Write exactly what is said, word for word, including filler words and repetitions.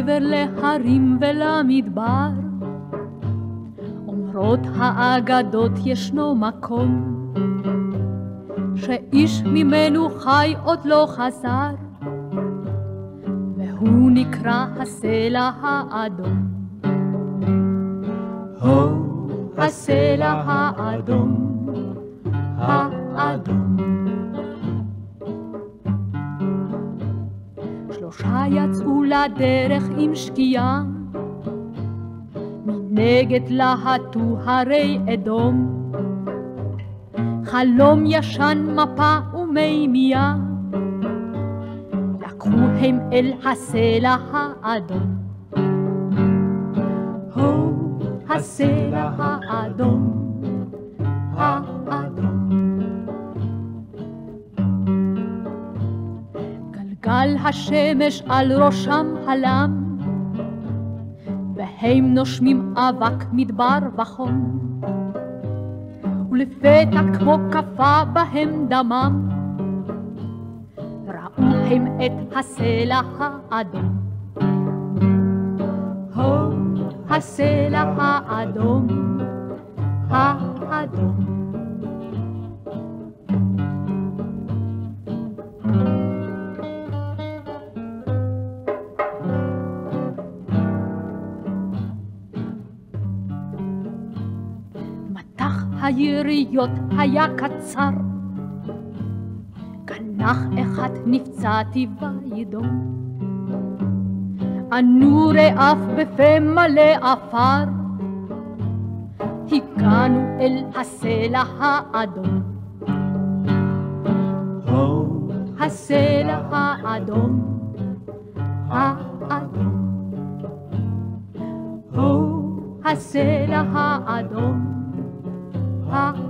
מעבר להרים ולמדבר, אומרות האגדות ישנו מקום, שאיש ממנו חי עוד לא חזר, והוא נקרא הסלע האדום. הו, הסלע האדום, האדום. שלושה יצאו לדרך עם שקיעה, מנגד להטו הרי אדום, חלום ישן מפה ומימייה, לקחו הם אל הסלע האדום. הו, הסלע האדום, האדום. גלגל השמש על ראשם הלם, והם נושמים אבק מדבר וחום, ולפתע כמו קפה בהם דמם, ראו הם את הסלע האדום. הו, הסלע האדום, האדום. מטח היריות היה קצר, כנח אחד נפצעתי וידום, ענו רעף בפה מלא עפר, הגענו אל הסלע האדום. הו, הסלע האדום, האדום. הו, הסלע האדום, האדום.